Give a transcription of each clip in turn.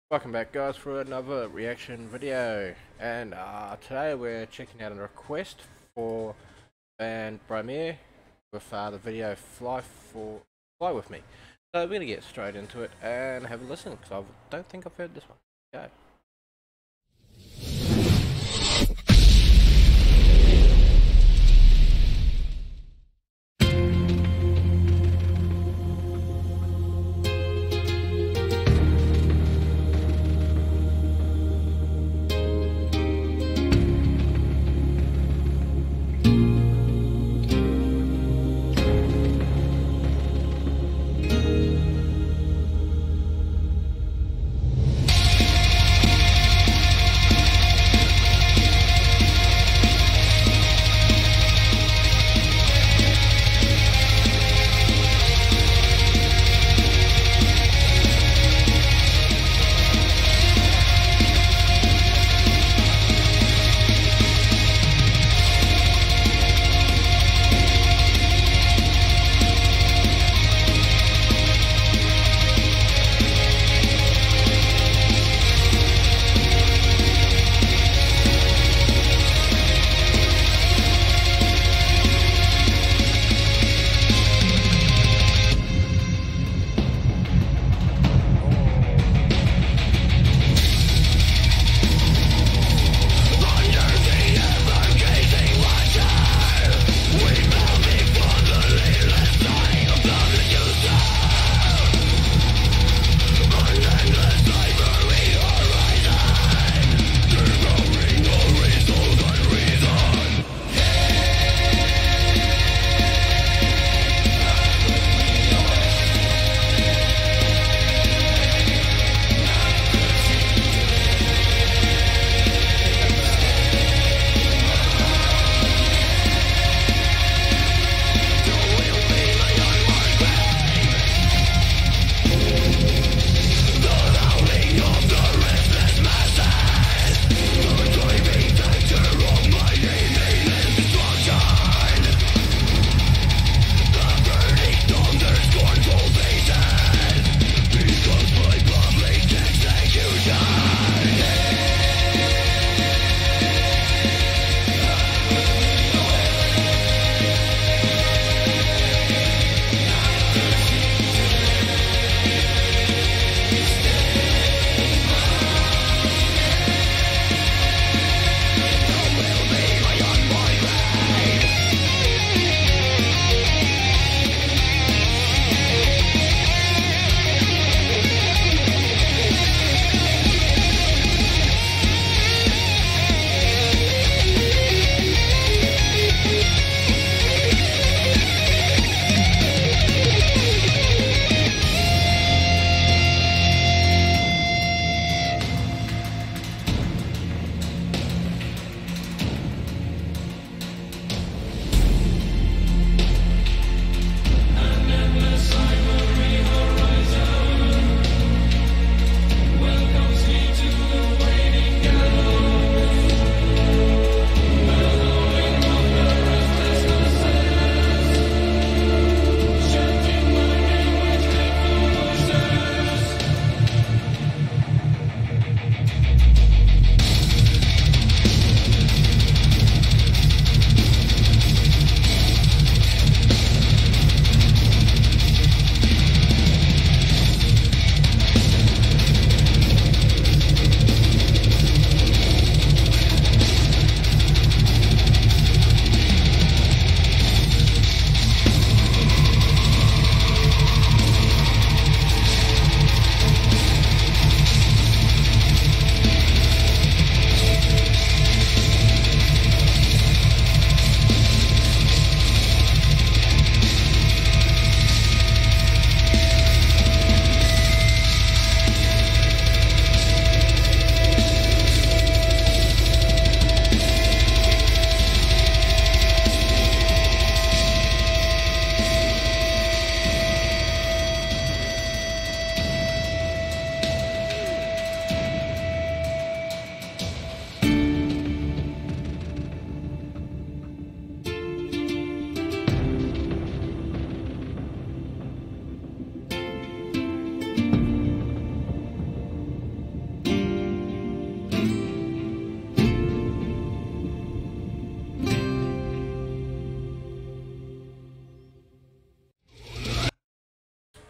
Welcome back guys for another reaction video, and today we're checking out a request for band Brymere with the video Fly With Me. So we're going to get straight into it and have a listen because I don't think I've heard this one. Go.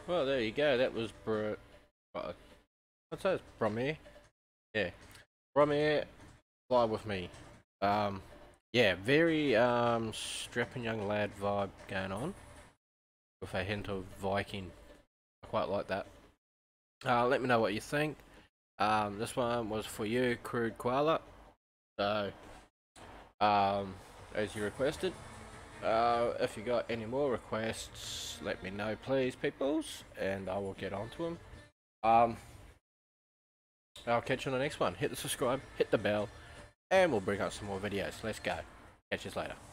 Well, there you go. That was what's that? Bromir? Yeah. Bromir, fly with me. Yeah, very strapping young lad vibe going on. With a hint of Viking. I quite like that. Let me know what you think. This one was for you, Crude Koala. So, as you requested. If you got any more requests, let me know, please, peoples, and I will get on to them. I'll catch you on the next one. Hit the subscribe, hit the bell, and we'll bring up some more videos. Let's go. Catch you later.